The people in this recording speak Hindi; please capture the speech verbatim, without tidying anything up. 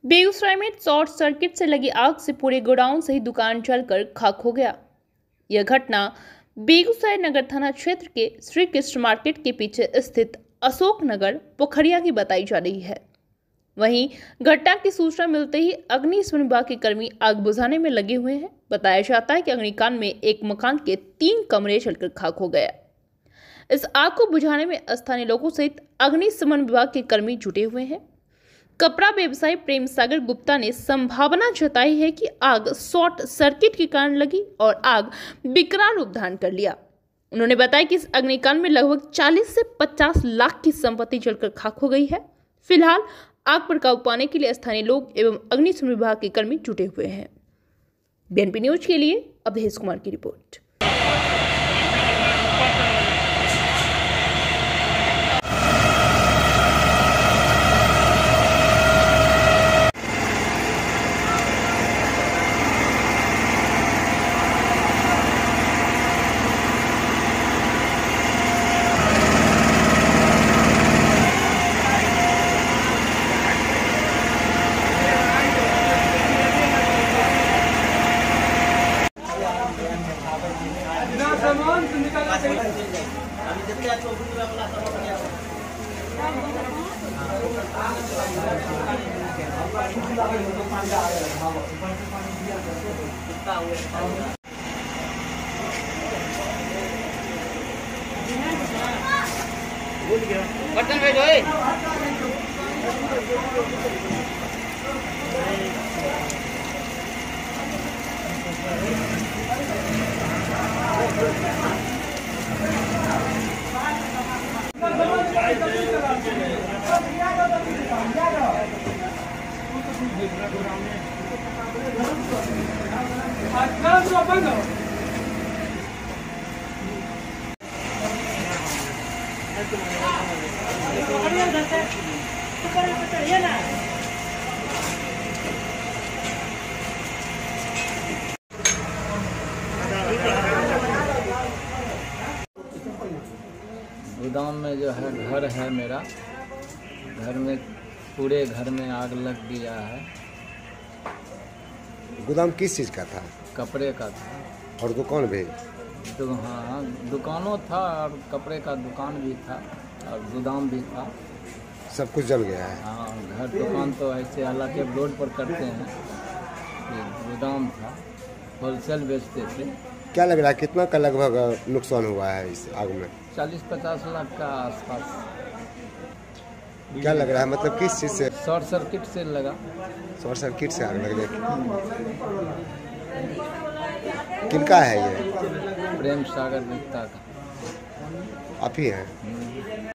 बेगूसराय में शॉर्ट सर्किट से लगी आग से पूरे गोडाउन सहित दुकान जलकर खाक हो गया। यह घटना बेगूसराय नगर थाना क्षेत्र के श्री कृष्ण मार्केट के पीछे स्थित अशोक नगर पोखरिया की बताई जा रही है। वहीं घटना की सूचना मिलते ही अग्निशमन विभाग के कर्मी आग बुझाने में लगे हुए हैं। बताया जाता है कि अग्निकांड में एक मकान के तीन कमरे जलकर खाक हो गया। इस आग को बुझाने में स्थानीय लोगों सहित अग्निशमन विभाग के कर्मी जुटे हुए हैं। कपड़ा व्यवसायी प्रेम सागर गुप्ता ने संभावना जताई है कि आग शॉर्ट सर्किट के कारण लगी और आग विकराल रूप धारण कर लिया। उन्होंने बताया कि इस अग्निकांड में लगभग चालीस से पचास लाख की संपत्ति जलकर खाक हो गई है। फिलहाल आग पर काबू पाने के लिए स्थानीय लोग एवं अग्निशमन विभाग के कर्मी जुटे हुए हैं। बीएनपी न्यूज के लिए अवधेश कुमार की रिपोर्ट। सामान से निकालना चाहिए। अभी जितने आप लोग पूरा अपना सामान बना बर्तन भेजो है। गोदाम में जो है घर है मेरा, घर में पूरे घर में आग लग गया है। गोदाम किस चीज़ का था? कपड़े का था। और दुकान भी? तो हाँ, दुकानों था और कपड़े का दुकान भी था और गोदाम भी था। सब कुछ जल गया है? हाँ, घर दुकान तो ऐसे हालांकि रोड पर करते हैं। गोदाम था, होलसेल बेचते थे। क्या लग रहा है कितना का लगभग नुकसान हुआ है इस आग में? चालीस पचास लाख का आसपास। क्या लग रहा है, मतलब किस चीज़ से? शॉर्ट सर्किट से लगा। शॉर्ट सर्किट से आग लग गई। किनका है ये? प्रेम सागर गुप्ता का। आप ही हैं?